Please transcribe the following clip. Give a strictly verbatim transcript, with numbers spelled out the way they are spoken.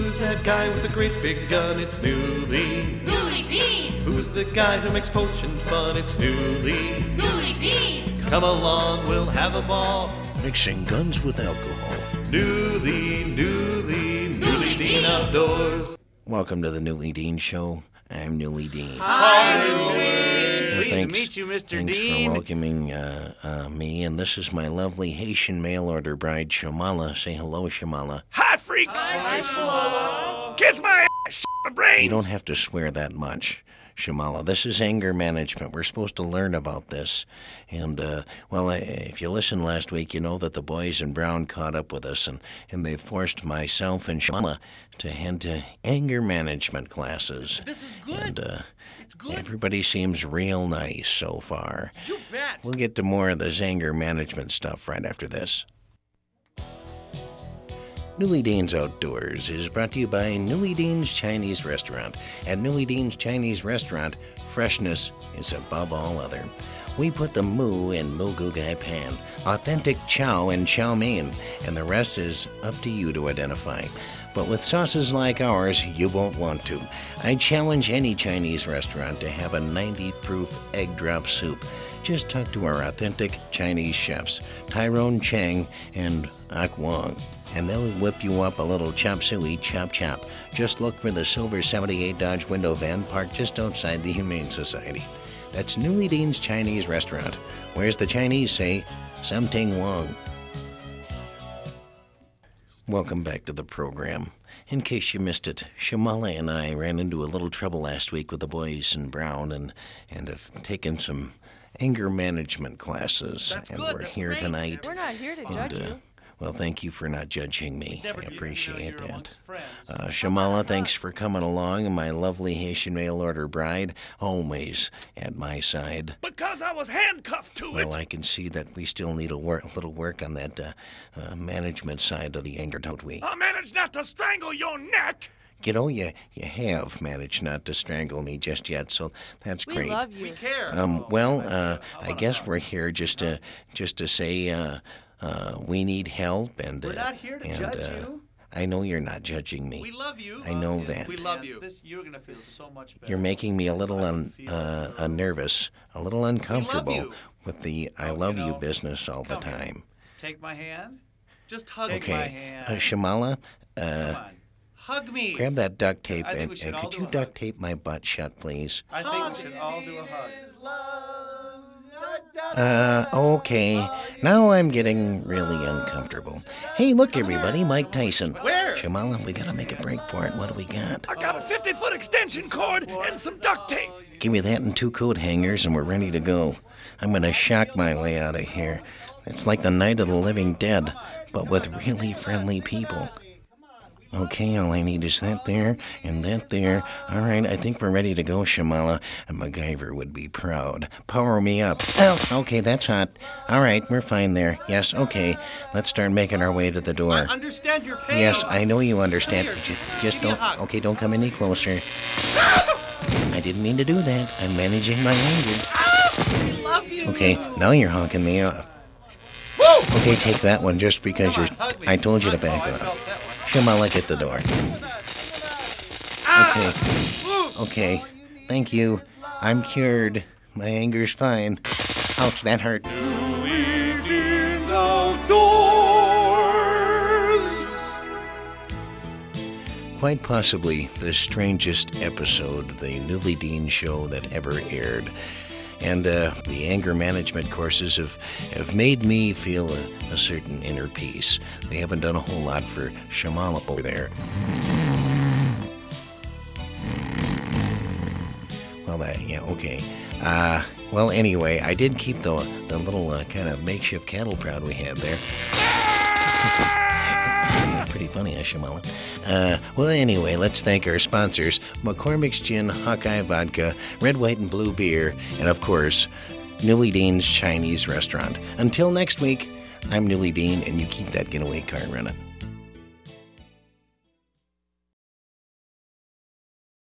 Who's that guy with the great big gun? It's Nooley. Nooley Deen. Who's the guy who makes poaching fun? It's Nooley. Nooley Deen. Come along, we'll have a ball. Mixing guns with alcohol. Nooley, Nooley, Nooley Deen Outdoors. Welcome to the Nooley Deen Show. I'm Nooley Deen. Hi, Nooley. Pleased thanks, to meet you, Mister Thanks Deen. for welcoming uh, uh, me, and this is my lovely Haitian mail-order bride, Shamala. Say hello, Shamala. Hi, freaks. Hi, Shamala. Kiss my ass, shit my brains. You don't have to swear that much, Shamala. This is anger management. We're supposed to learn about this. And, uh, well, if you listened last week, you know that the boys in brown caught up with us, and, and they forced myself and Shamala to head to anger management classes. This is good. And, uh, It's good. everybody seems real nice so far. You bet. We'll get to more of this anger management stuff right after this. Nooley Deen's Outdoors is brought to you by Nooley Deen's Chinese Restaurant. At Nooley Deen's Chinese Restaurant, freshness is above all other. We put the moo in moo gu gai pan, authentic chow in chow mein, and the rest is up to you to identify. But with sauces like ours, you won't want to. I challenge any Chinese restaurant to have a ninety proof egg drop soup. Just talk to our authentic Chinese chefs, Tyrone Chang and Ak Wong, and they'll whip you up a little chop suey chop chop. Just look for the silver seventy-eight Dodge window van parked just outside the Humane Society. That's Nooley Deen's Chinese Restaurant. Where's the Chinese say? Something Wong. Welcome back to the program. In case you missed it, Shamala and I ran into a little trouble last week with the boys in brown and, and have taken some anger management classes. That's and good, we're that's here great. tonight. We're not here to And, judge uh, you. Well, thank you for not judging me. Never I do. You know appreciate you're that. amongst friends. Uh, Shamala, thanks for coming along, and my lovely Haitian mail-order bride, always at my side. Because I was handcuffed to Well, it. I can see that we still need a wor- little work on that uh, uh, management side of the anger, don't we? I managed not to strangle your neck. You know, you, you have managed not to strangle me just yet, so that's We great. love you. We care. Um, well, uh, I guess we're here just to just to say uh, uh, we need help, and We're uh, not here to and, judge uh, you. I know you're not judging me. We love you. I know that. We love Yeah, you. This, you're gonna feel so much better. You're making me a little un, uh, uh, nervous, a little uncomfortable you. with the "I Oh, love you you" know, business all the come here. time. Take my hand. Just hug Take me. my Okay, hand. uh, Shamala, Come uh, on. Hug me. grab that duct tape I think and, we should and all could do you a duct hug. tape my butt shut, please? I think we should all do a hug. Uh, okay. Now I'm getting really uncomfortable. Hey, look, everybody, Mike Tyson. Where? Shamala, we gotta make a break for it. What do we got? I got a fifty-foot extension cord and some duct tape. Give me that and two coat hangers, and we're ready to go. I'm gonna shock my way out of here. It's like the night of the living dead, but with really friendly people. Okay, all I need is that there and that there. All right, I think we're ready to go, Shamala. A MacGyver would be proud. Power me up. Oh, okay, that's hot. All right, we're fine there. Yes, okay. Let's start making our way to the door. I understand your pain. Yes, I know you understand. Here, Just, give just me a don't. hug. Okay, don't come any closer. I didn't mean to do that. I'm managing my anger. We love you. Okay, now you're honking me off. Okay, take that one just because Come you're. on, hug me. I told you to Oh, back I off. felt that one. Shamala, get the door. Okay. Okay. Thank you. I'm cured. My anger's fine. Ouch, that hurt. Nooley Deen's Outdoors. Quite possibly the strangest episode of the Nooley Deen show that ever aired. And uh, the anger management courses have, have made me feel a, a certain inner peace. They haven't done a whole lot for Shamala over there. Well, that, yeah, okay. Uh, well, anyway, I did keep the, the little uh, kind of makeshift cattle prod we had there. Pretty funny, huh, Shamala? Uh, well, anyway, let's thank our sponsors, McCormick's Gin, Hawkeye Vodka, Red, White, and Blue Beer, and, of course, Nooley Deen's Chinese Restaurant. Until next week, I'm Nooley Deen, and you keep that getaway car running.